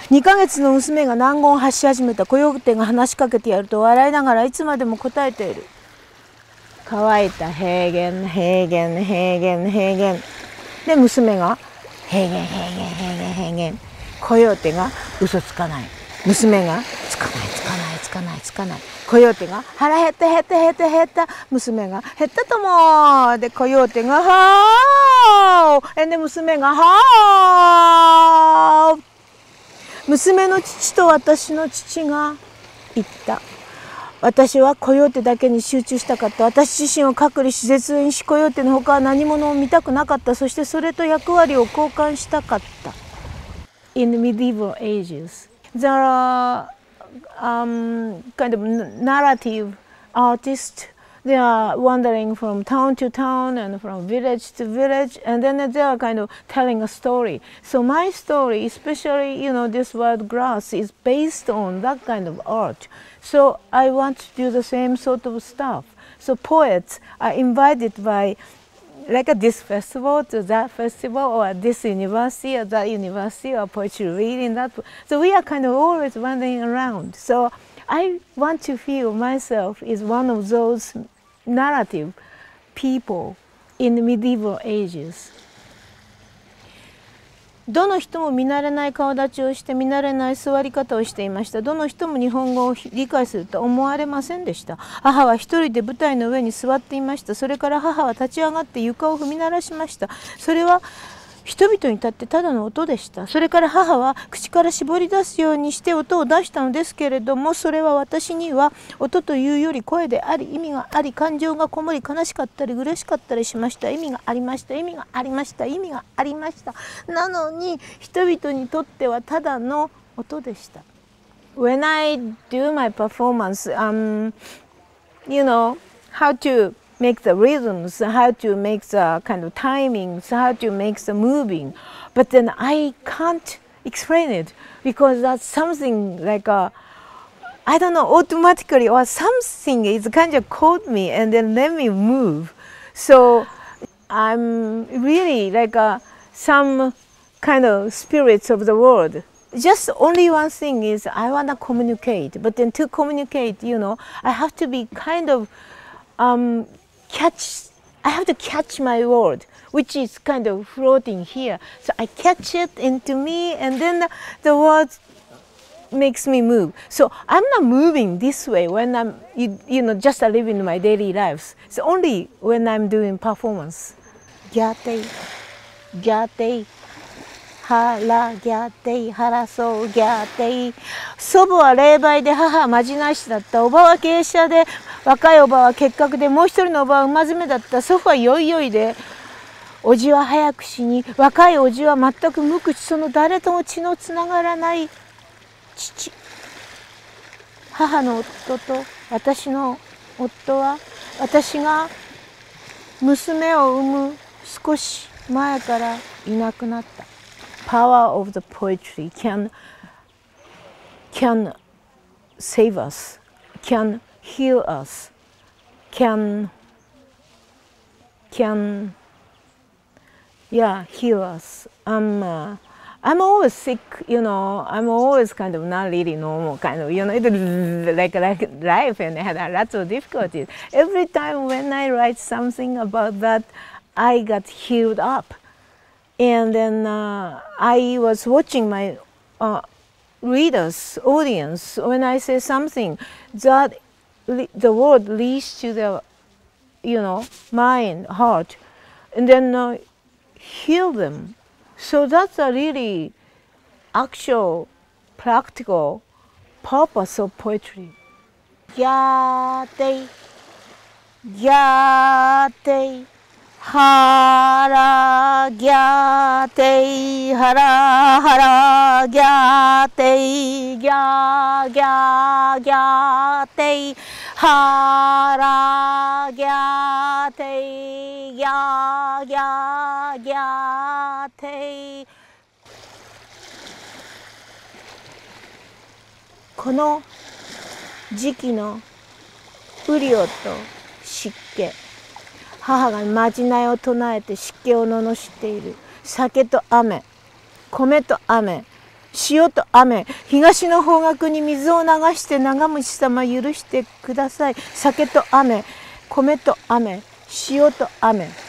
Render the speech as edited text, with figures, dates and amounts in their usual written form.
2ヶ月の娘が難言を発し始めた。コヨーテが話しかけてやると笑いながらいつまでも答えている。乾いた平原、平原、平原、平原。で、娘が平原、平原、平原、平原。コヨーテが嘘つかない。娘がつかない、つかない、つかない、つかない。コヨーテが腹減った減った減った減った。娘が減ったとも。で、コヨーテがはー。で、娘がはー。娘の父と私の父が言った。私はコヨーテだけに集中したかった。私自身を隔離し絶縁し、コヨーテの他は何者を見たくなかった。そしてそれと役割を交換したかった。In the medieval ages, there are kind of narrative artists. They are wandering from town to town and from village to village, and then they are kind of telling a story. So my story, especially, this word grass, is based on that kind of art. So I want to do the same sort of stuff. So poets are invited by like this festival to that festival, or this university or that university, or poetry reading that. So we are kind of always wandering around. So I want to feel myself is one of those narrative people in the medieval ages. どの人も見慣れない顔立ちをして見慣れない座り方をしていました。どの人も日本語を理解すると思われませんでした。母は一人で舞台の上に座っていました。それから母は立ち上がって床を踏み鳴らしました。それは人々にとってただの音でした。それから母は口から絞り出すようにして音を出したのですけれども、それは私には音というより声であり、意味があり、感情がこもり、悲しかったり嬉しかったりしました。意味がありました、意味がありました、意味がありました。なのに人々にとってはただの音でした。When I do my performance, how to make the rhythms, how to make the kind of timings, how to make the moving. But then I can't explain it because that's something like I don't know, automatically or something is kind of called me and then let me move. So I'm really like some kind of spirits of the world. Just only one thing is I want to communicate, but then to communicate, I have to be kind of I have to catch my word, which is kind of floating here. So I catch it into me, and then the word makes me move. So I'm not moving this way when I'm, just living my daily lives. It's only when I'm doing performance. Gyatei, gyatei, hara gyatei, hara so gyatei. 祖母は霊媒で母はまじない師だった。おばは芸者で若いおばは結核で、もう一人のおばは馬詰めだった。祖父はよいよいで、おじは早く死に、若いおじは全く無口、その誰とも血のつながらない父。母の夫と私の夫は、私が娘を産む少し前からいなくなった。Power of the poetry can save us, can heal us, can heal us. I'm always sick, I'm always kind of not really normal, kind of, like life, and I had lots of difficulties. Every time when I write something about that, I got healed up. And then I was watching my readers, audience, when I say something that the word leads to the, mind, heart, and then heal them. So that's a really actual, practical purpose of poetry. Gyatei, gyatei, hara gyatei, hara gyatei, gyatei, hara gyatei, gyatei. この時期の雨量と湿気、母がまじないを唱えて湿気を罵っている。酒と雨、米と雨、 潮と雨、東の方角に水を流して長虫様許してください。酒と雨、米と雨、塩と雨。